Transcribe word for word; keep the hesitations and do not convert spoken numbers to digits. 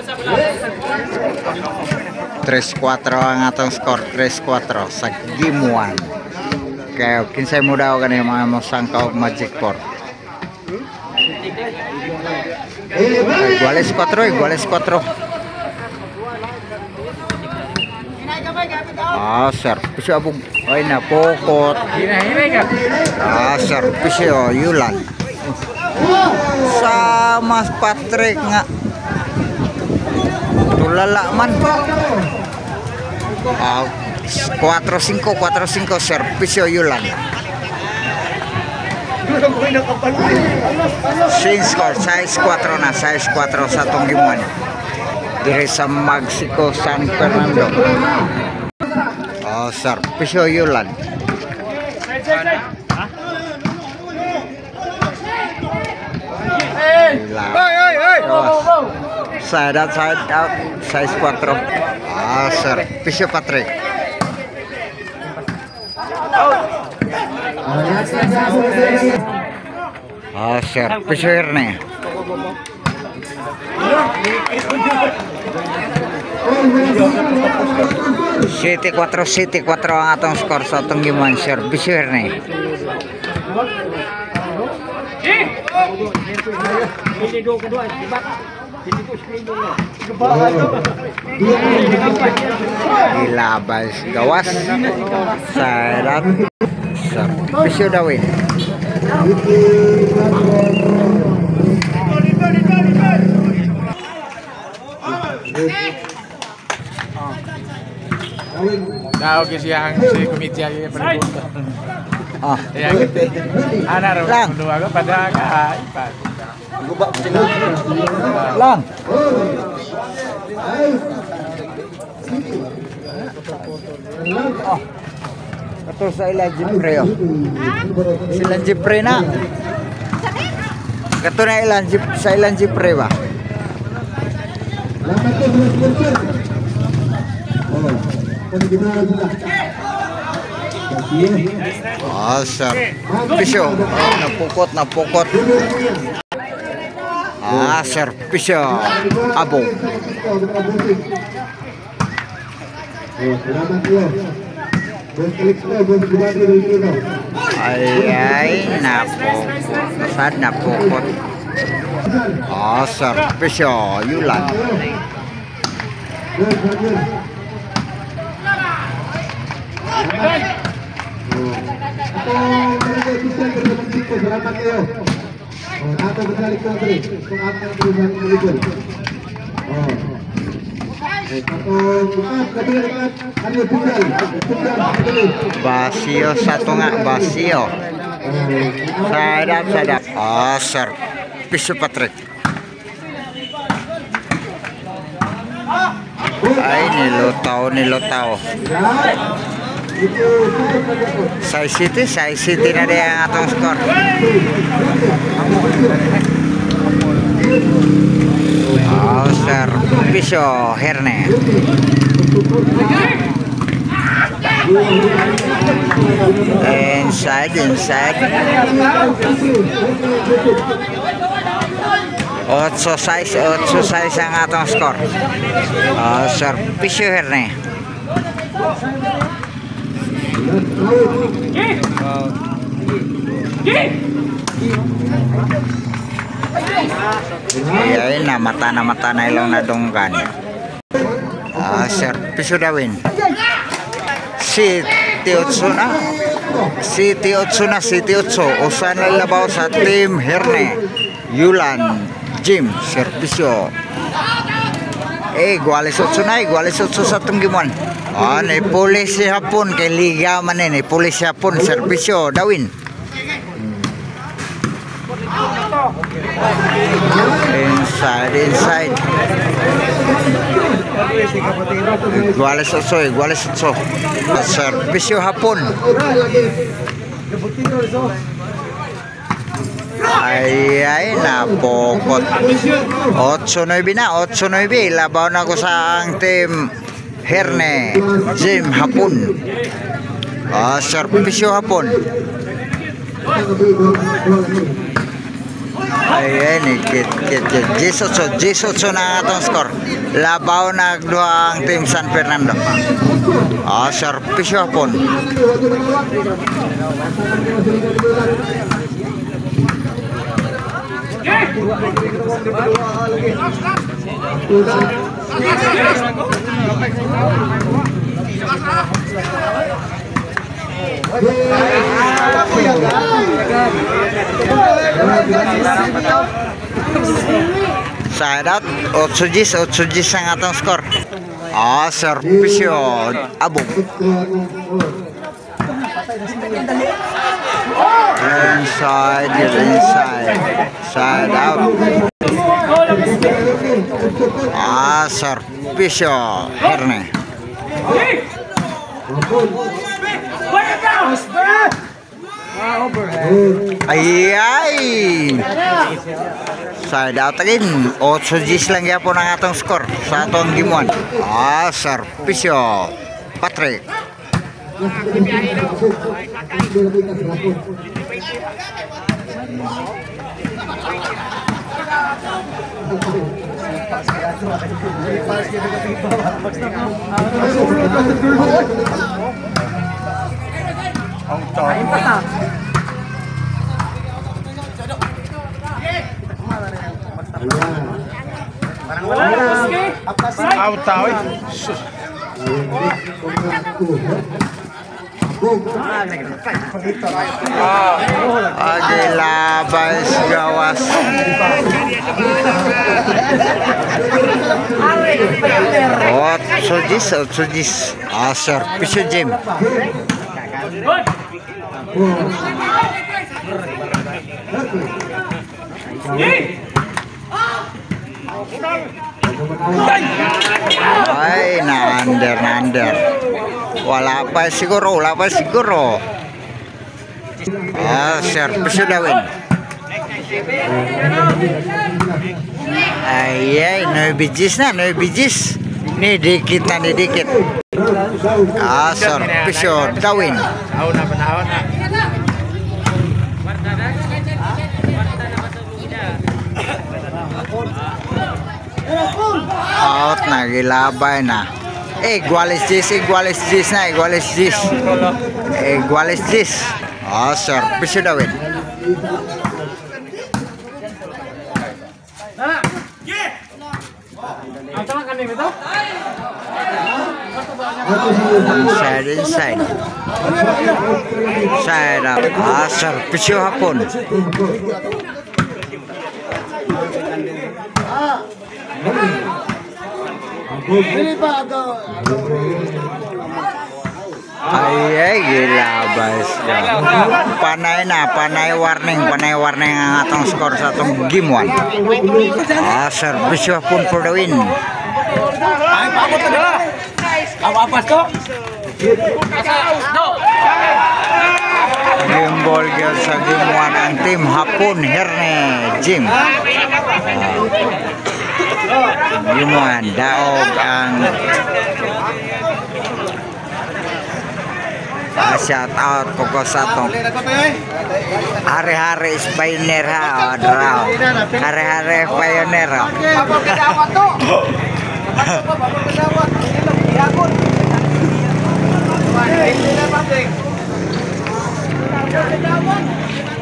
tres cuatro ang atong score, tres cuatro sa game one. Kaya kinsay mo daw kanina mga mosangka og Magic four. Iguales cuatro, iguales cuatro. Ah, servisyo abong. Ay, napokot. Ah, servisyo, Yulan. Sama Patrick nga. Tulala man. Ah, cuatro cinco, cuatro cinco, servisyo Yulan. Sin score, size cuatro na, size cuatro sa atong gimuan. Diri sa Mexico, San Fernando. Oh, servisyo Yulan. Side out, side out, size cuatro. Ah, servisyo Patrick. Ah, servisyo Erne. City cuatro, City cuatro ang atong skor sa atong gimuan, servisyo Erne. Ilabas gawas sarat servisyo Dawin. Tahu kisah si komite yang berikut. Ah, ya gitu. Anak orang dua ke pada kai. Lang. Oh. Betul sa ilang jipre oh. Silang jipre na. Kato na ilang jip sa ilang jipre ba? Oh, sir. Pisyo. Oh, napukot, napukot. Ah, servisyo Abo. Ay, ay, napukot. Sad napukot. Ah, servisyo Yulan. Basio satu nga Basio. Sadap sadap. Oh, servisyo Patrick. Ay, nilutaw nilutaw. Sai City, Sai City na dia ang atong skor. Oh, servisyo Herne. Inside, inside. Otso size, otso size ang atong skor. Oh, servisyo Herne. Ay, na mata na mata na ilang nadunggan. Ah, servisyo Dawin. City Otso na. City Otso na, City Otso. Usan na labaw sa team Herne. Yulan Jim, servisyo. Eh, iguales Otso na, iguales Otso sa itong gimuan. Ah, ni pulis si hapon kay liga man ni pulis si hapon servisyo Dawin. Inside, inside. Iguales Otso, iguales Otso. Servisyo hapon. Ay, ay, napokot. Otso nueve na, otso nueve. Labaw na ko sa ang team Herne Jim hapon. Ah, servisyo hapon. Ayan, kit kit kit J eight na atong score. Labaw nagduha ang team San Fernando. Ah, servisyo hapon. Side out, eight Gs, eight Gs ang atong score. Ah, servisyo abog. Inside, inside. Side out. Ah, servisyo Herne. Ay ay. Side out again. eight Gs lang yapon ang atong score sa atong game one. Ah, servisyo Patrick. Out tahu. Agilabas gawas. Oh, sujis, sujis. Asar, pisu jam. Ay, nander, nander. Wala pa siguro, wala pa siguro. Ah, servis sudah win. Ay, ay, no bijis na, no bijis. Ni dikit na, ni dikit. Ah, servis sudah win. Tahu na panahon na. Out na, gilabay na. Eh, iguales dis, iguales dis na, iguales dis. Iguales dis. Ah, servis sudah win. Inside, inside. Side up. Ah, servis hapon. Ay, ay, gilabas ka. Panay na, panay warning, panay warning ang atong score sa atong game one. Ah, servisyo pun for the win. Ay, pabot ka na. Awapas ko. Game ball girl sa game one ang team Hapon Herne Gym. Game one, daog ang Uh, shout out pokok satu hari-hari pioneer ha draw hari-hari pioneer ha